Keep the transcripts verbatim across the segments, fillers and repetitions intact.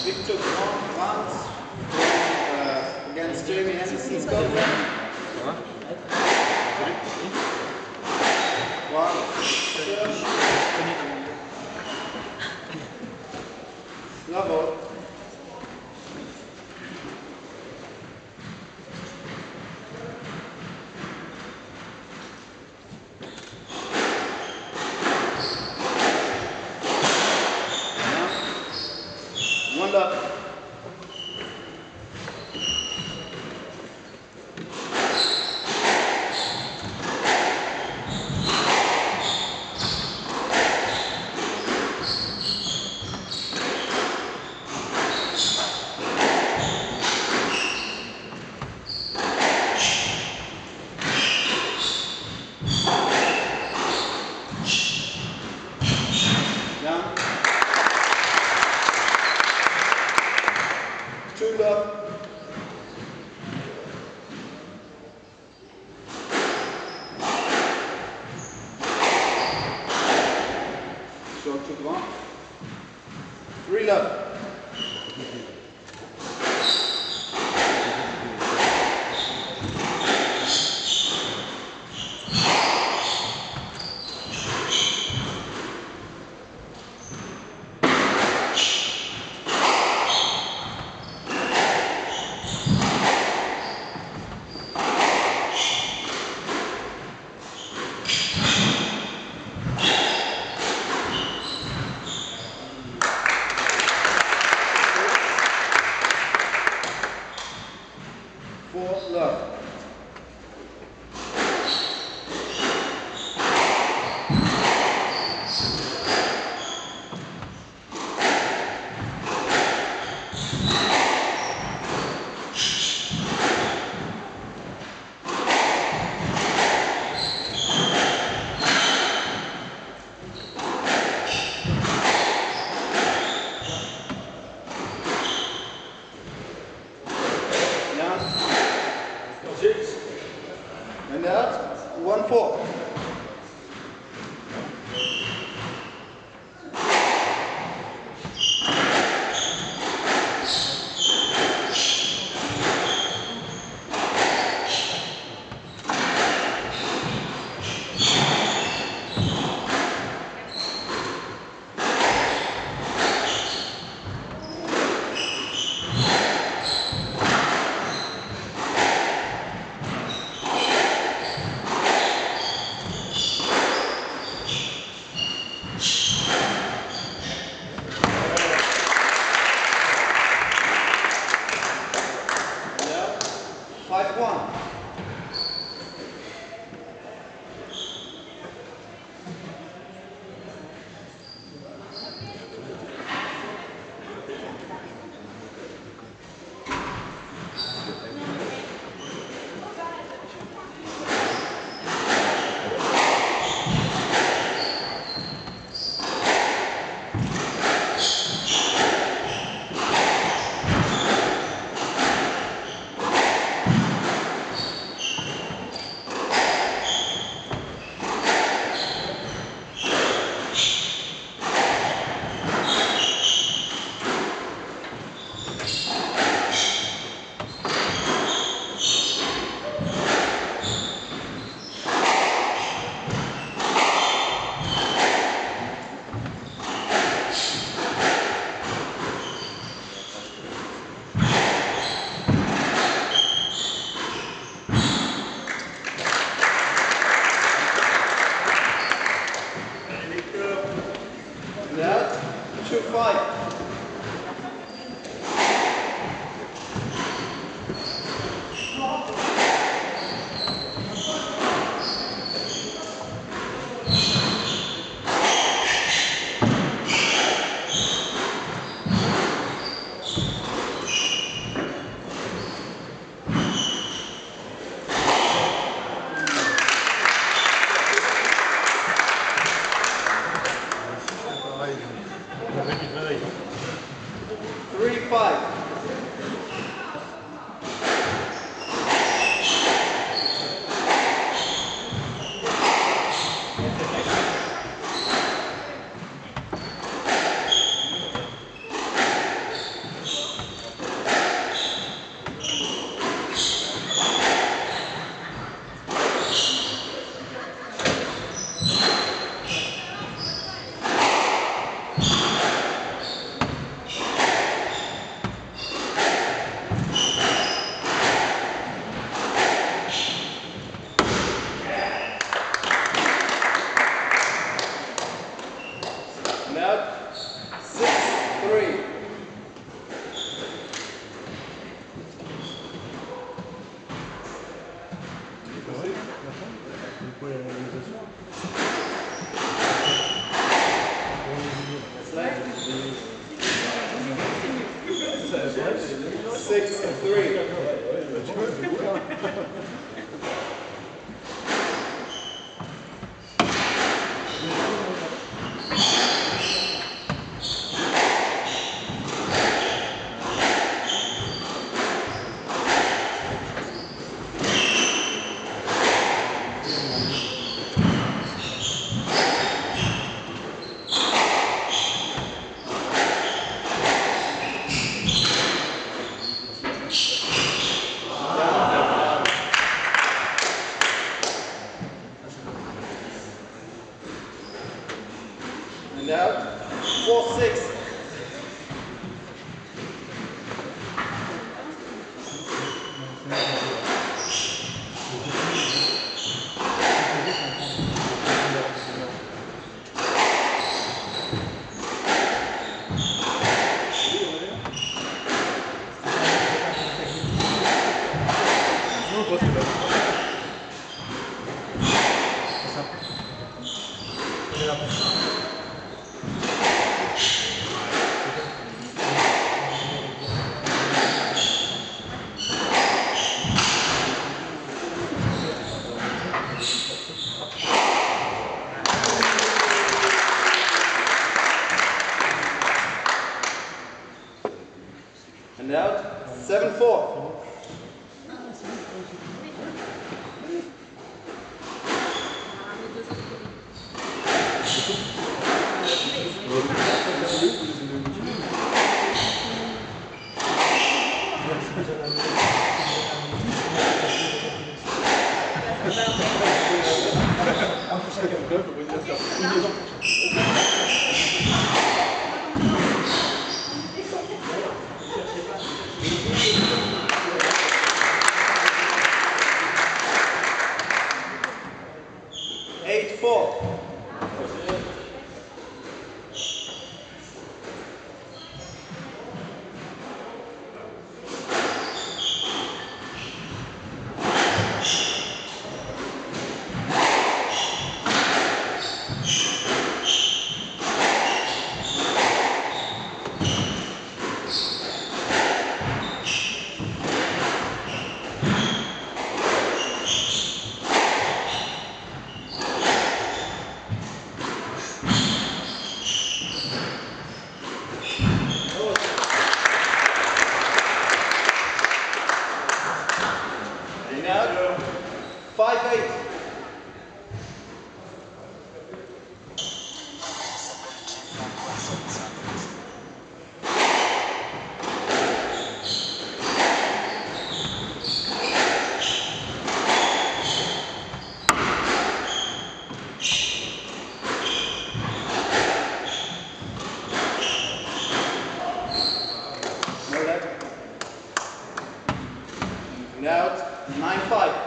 Victor Grant uh, against Jamie Henderson, Scotland. One, level. One up. Down. Two up. Short to grand. Three love. Four love. And out, one four. Five one. That, two five. Three five. six, three. And out, four, six. And out, seven, four. Eight, four. And out, five, eight. No leg. And out, nine, five.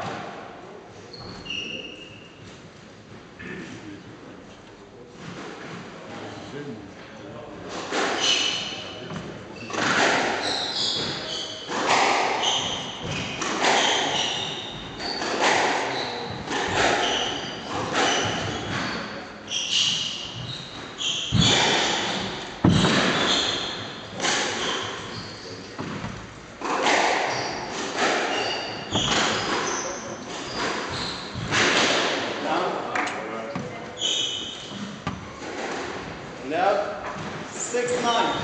And out, six, nine.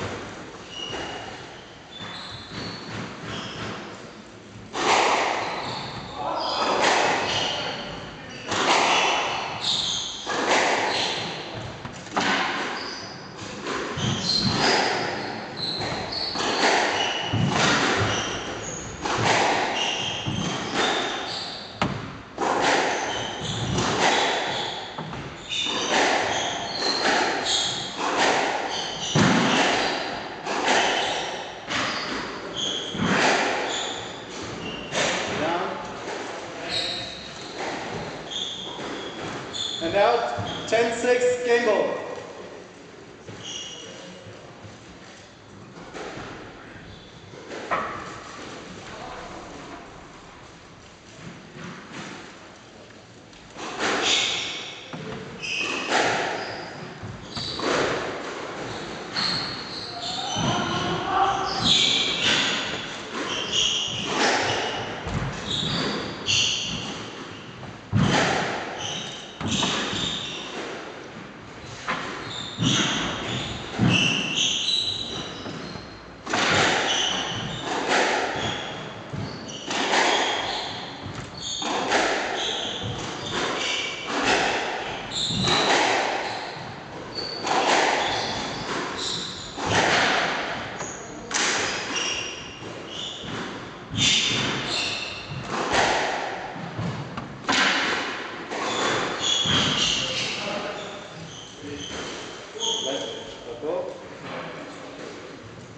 And out, ten, six, game ball.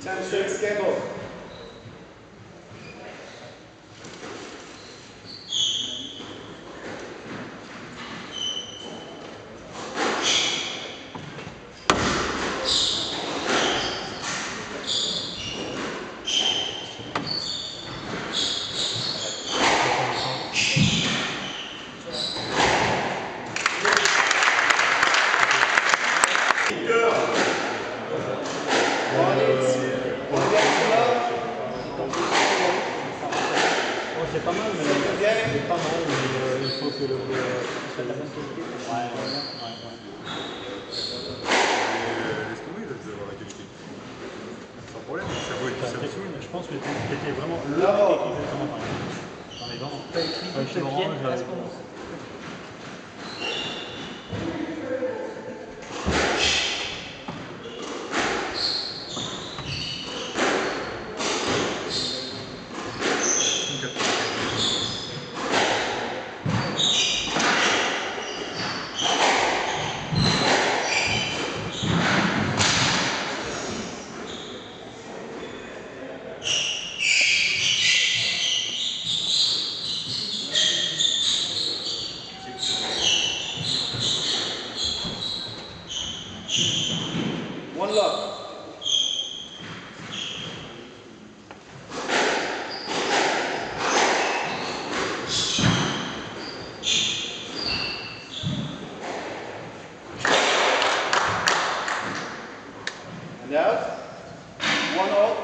ten six gamble. C'est pas mal, mais c'est pas mal, mais euh, il faut que le soit de la bonne qualité. Ouais, ouais, ouais. ouais. Laisse tomber, il doit avoir la qualité. Sans problème, ça vaut être Enfin, ça t'es- aussi. je pense que c'était vraiment le mec écrit directement par exemple. Non mais vraiment. T'as écrit Ouais, toute je la me pienne rends, à je- ce moment. One love. And out. One all.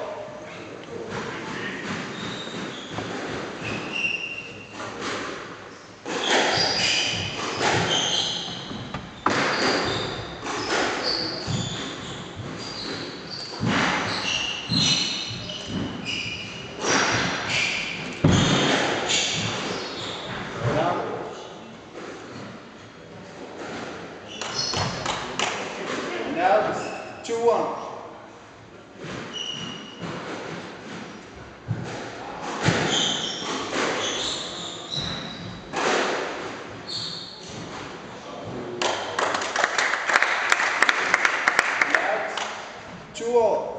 Now, two one. Two all.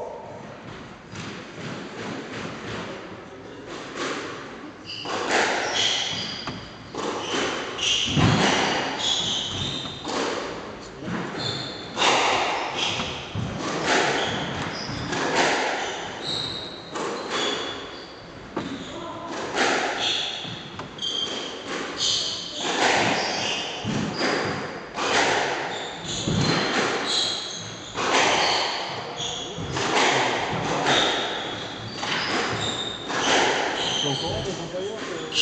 Tu es au courant de ton employeur que...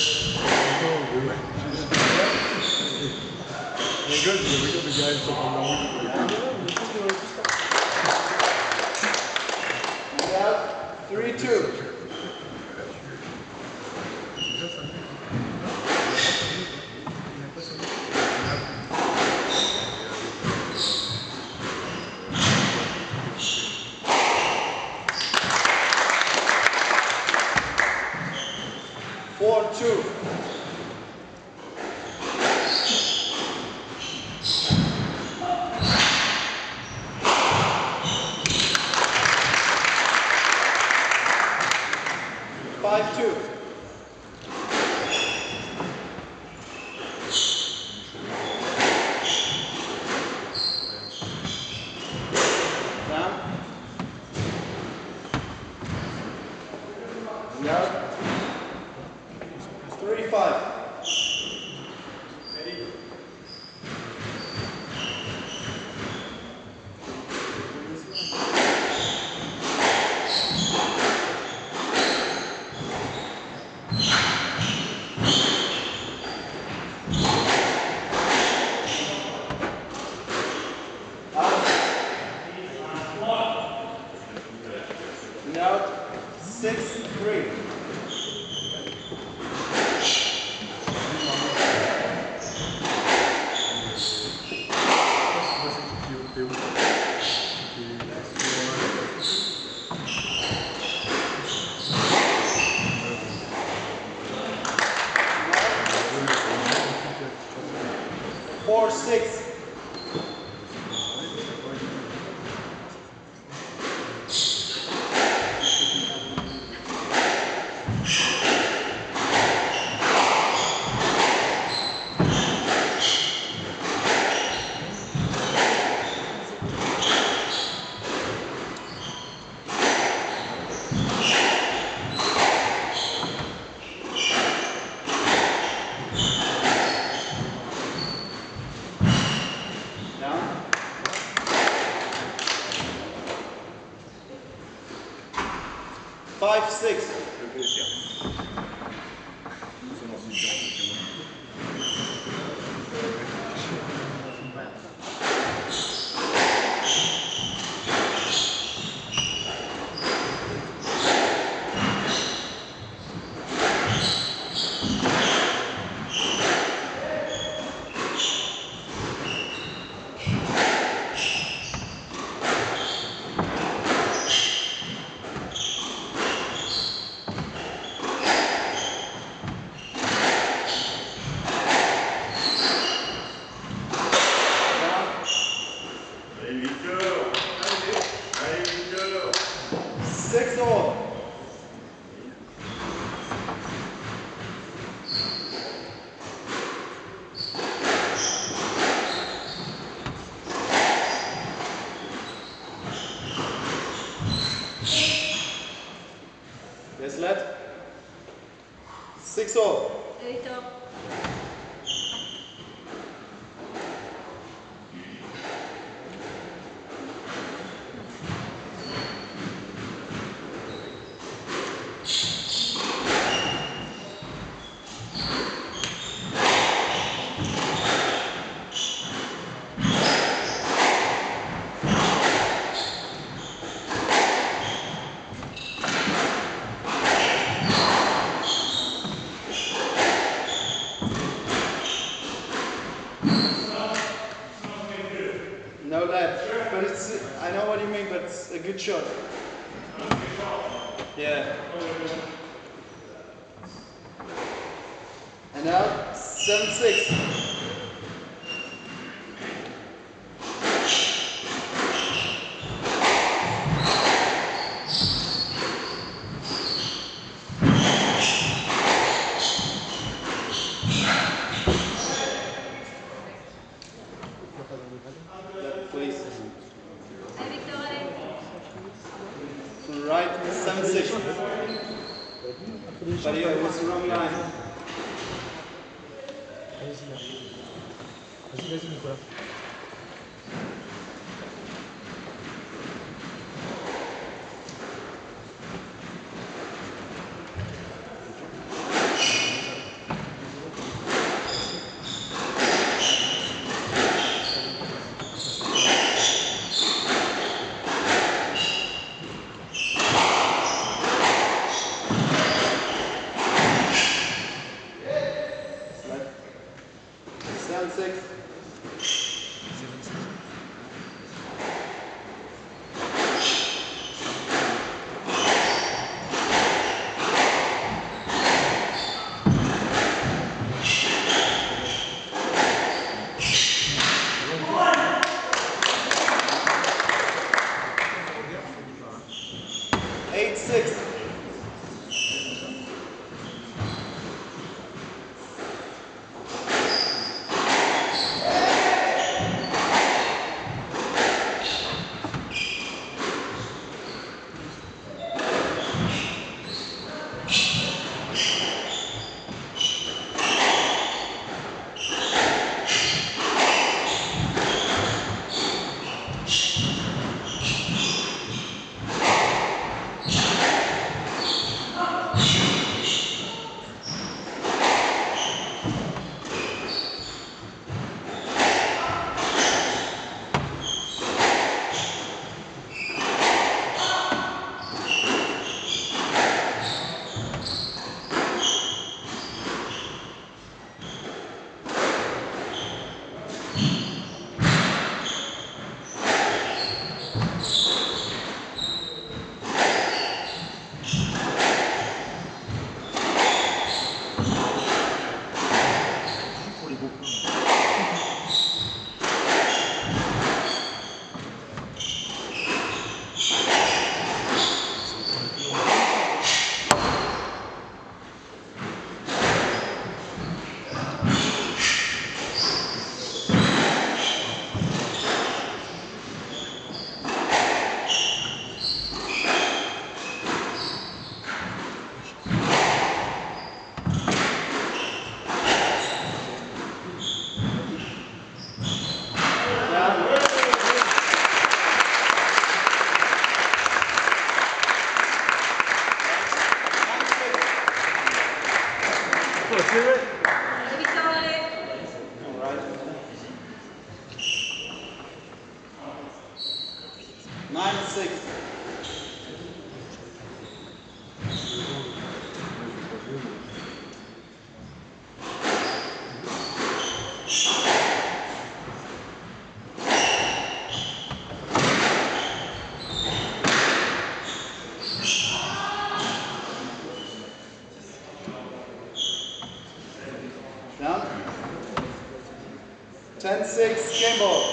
Je rigole, je regarde le gars, il sort dans la route. And out. Three two. Four two. Five two. Down. And out. Three five. And out. Six three. Four six. five, six. Six all. Yes, lad. Six all. Eight. No, lad. But it's, I know what you mean, but it's a good shot. Yeah. And now, seven, six. Lad, please. Hey, Victoria. Right, seven, six. But yeah, it was the wrong line. Vas-y, là. Vas-y, vas-y, Nicolas. Seven, six. Eight, six. Procedere. Allez, Victor, allez. All right. Nine six. Down. Ten six. Game ball.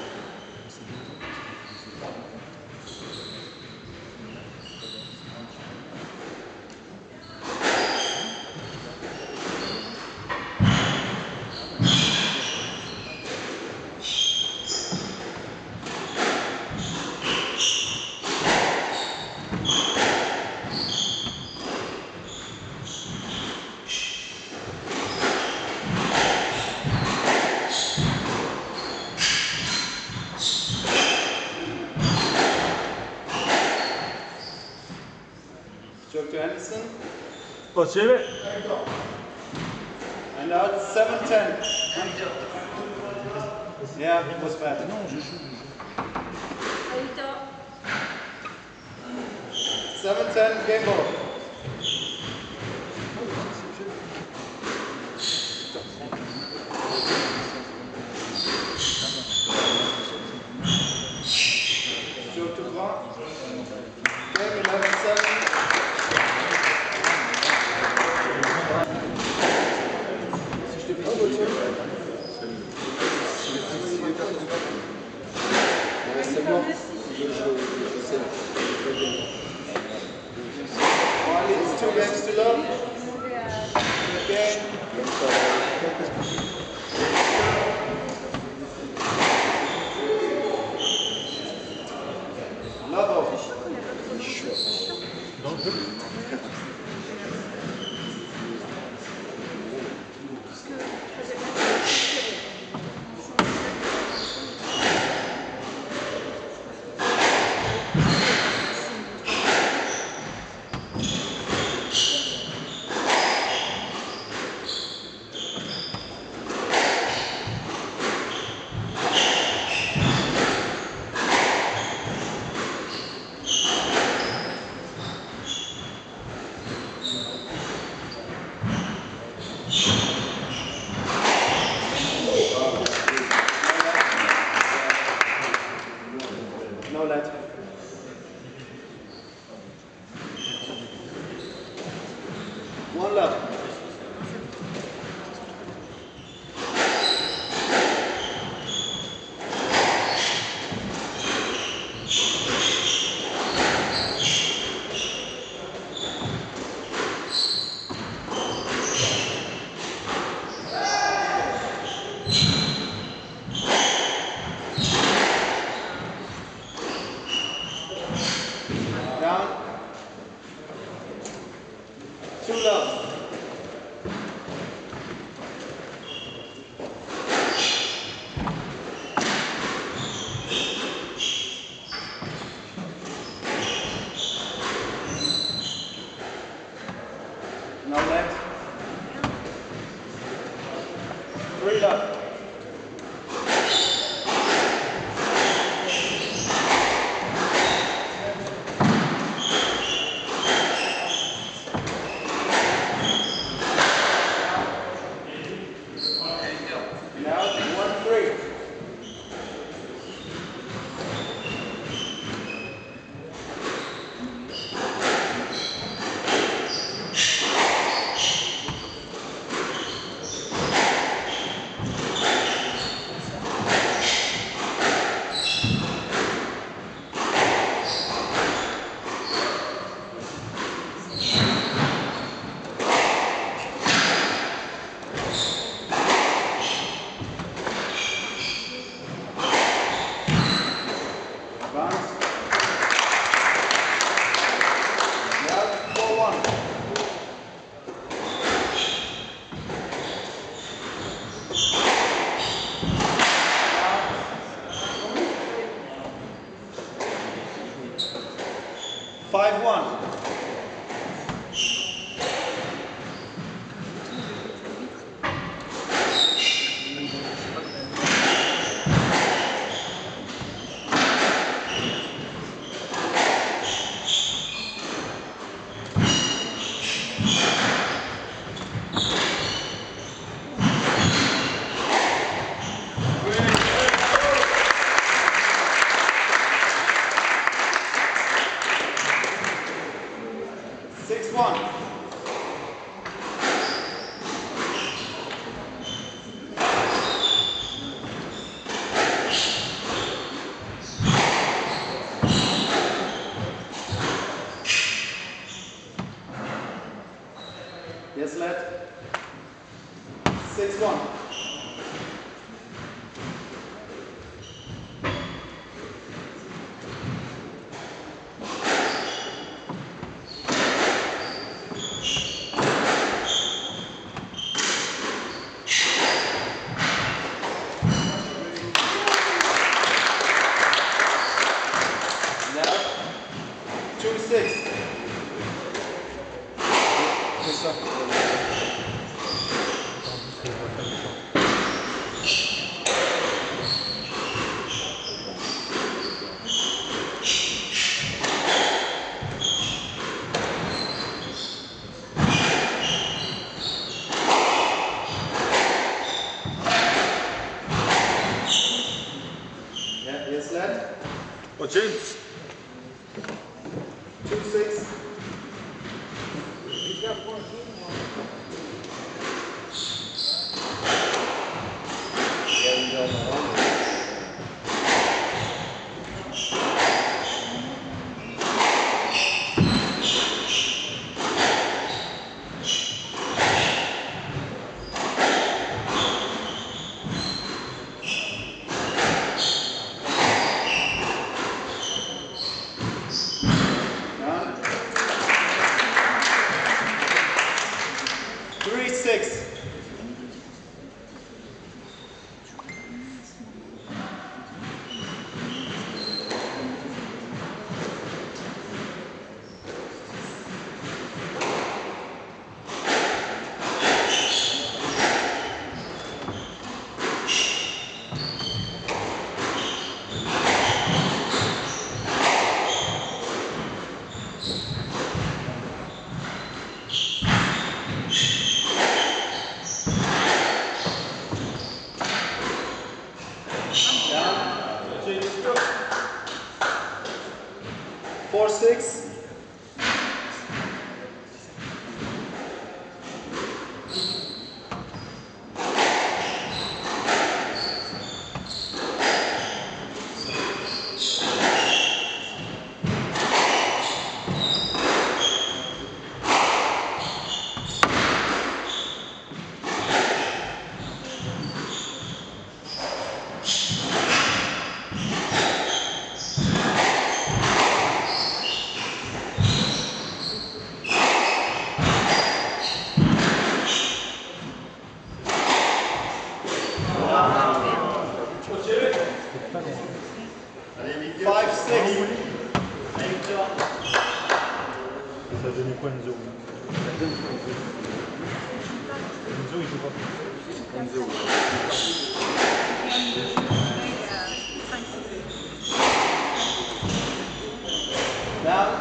Joke to Henderson. Procedere. And now it's seven ten. Yeah, it was bad. Allez, Victor. seven ten. Game ball. Joke to Grand. Game eleven seven. One leads two games to love. Game. Love. No let. One love. Down. Two love. No let. Three love. Now one three. Bounce. Now four one. Five one. six one. Yes, lad. six one. two six. C'est ça. Yeah, yes, lad. Oh, James. two six. three six. four six. five six. Ça a donné quoi Enzo? Enzo il joue pas. Enzo. Now,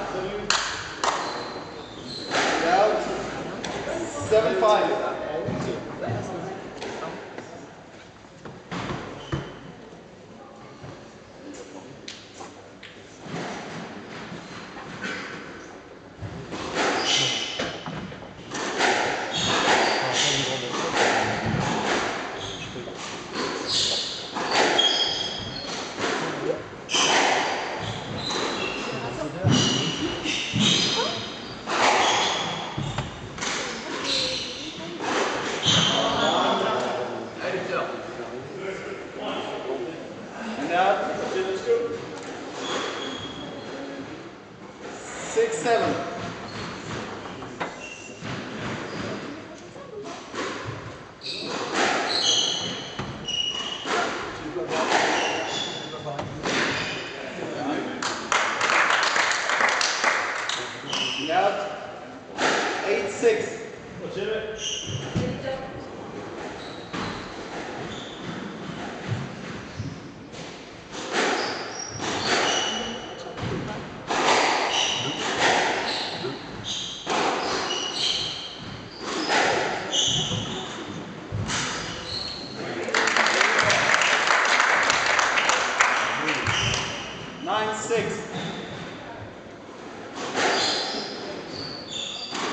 now, seven five. Now, six seven. Now, eight six. Nine six.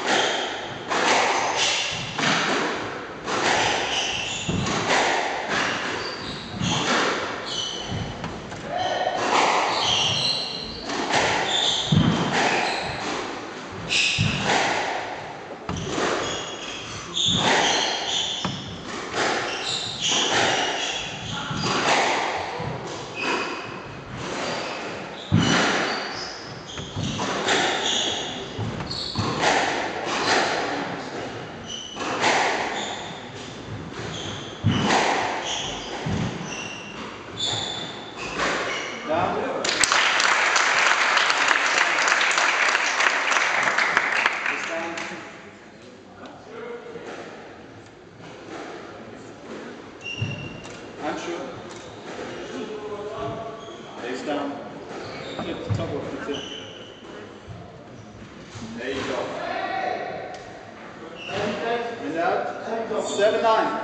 Down. Stand. Handschuhe. Face down. Flip the top of the tip. There you go. And out. Seven, nine.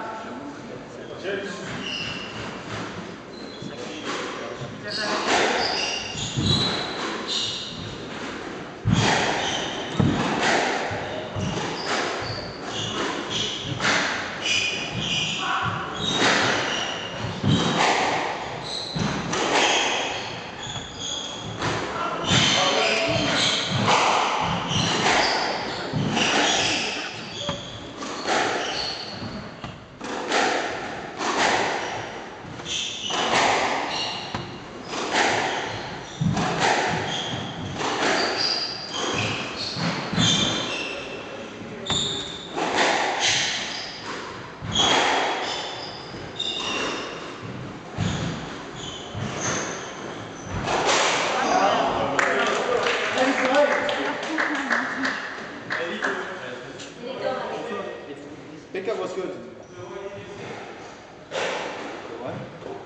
Pickup was good. What?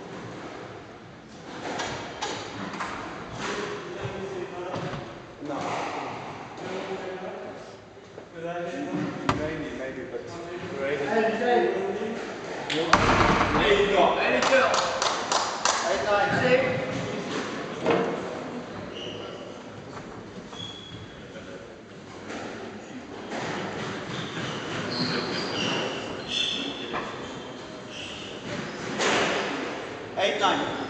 No. Maybe, maybe, but great. There you go. There you go. Eight, nine, six. Eight, nine.